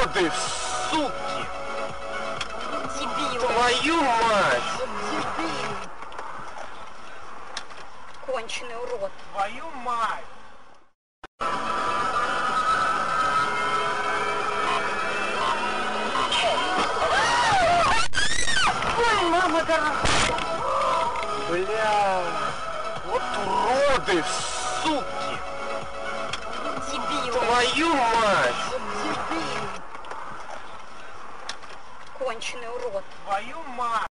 уроды, суки! Дебилы! Твою мать! Дебил! Конченый урод! Твою мать! Ой, мама дорогая! Бля! Вот уроды, суки! Дебилы! Твою мать! Дебил! Конченый урод! Твою мать!